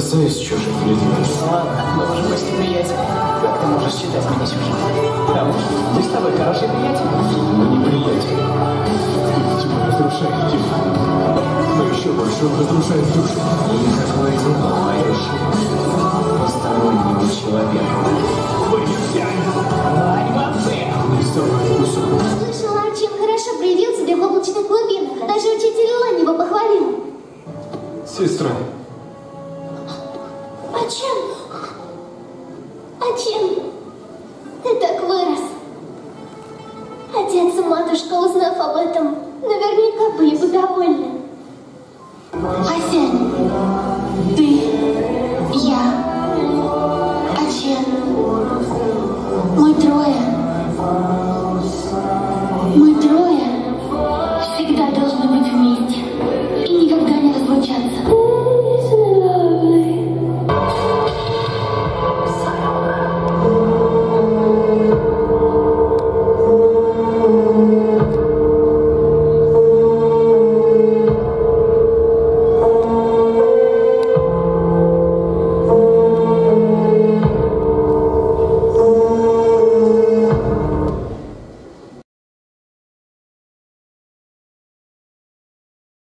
бросаюсь в чужих людей. Ладно, мы уже почти приятели. Как ты можешь считать меня чужим? Потому что мы с тобой хорошие приятели. Мы не приятели. Тьма разрушает тело. Но еще больше он разрушает душу. Никакое дело в мою шею постороннему человеку. Слышала, чем хорошо проявил себя в облачных глубинах. Даже учитель Лань его похвалил. Сестра,